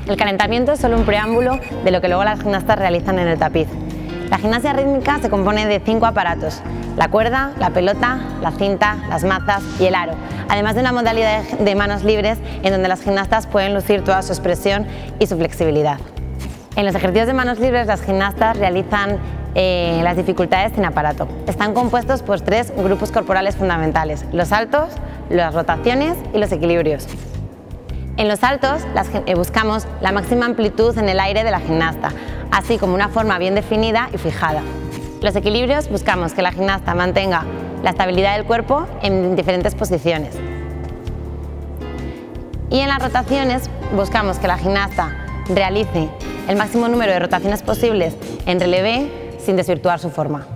El calentamiento es solo un preámbulo de lo que luego las gimnastas realizan en el tapiz. La gimnasia rítmica se compone de 5 aparatos: la cuerda, la pelota, la cinta, las mazas y el aro, además de una modalidad de manos libres en donde las gimnastas pueden lucir toda su expresión y su flexibilidad. En los ejercicios de manos libres las gimnastas realizan las dificultades sin aparato. Están compuestos por 3 grupos corporales fundamentales: los saltos, las rotaciones y los equilibrios. En los saltos buscamos la máxima amplitud en el aire de la gimnasta, así como una forma bien definida y fijada. Los equilibrios buscamos que la gimnasta mantenga la estabilidad del cuerpo en diferentes posiciones. Y en las rotaciones buscamos que la gimnasta realice el máximo número de rotaciones posibles en relevé sin desvirtuar su forma.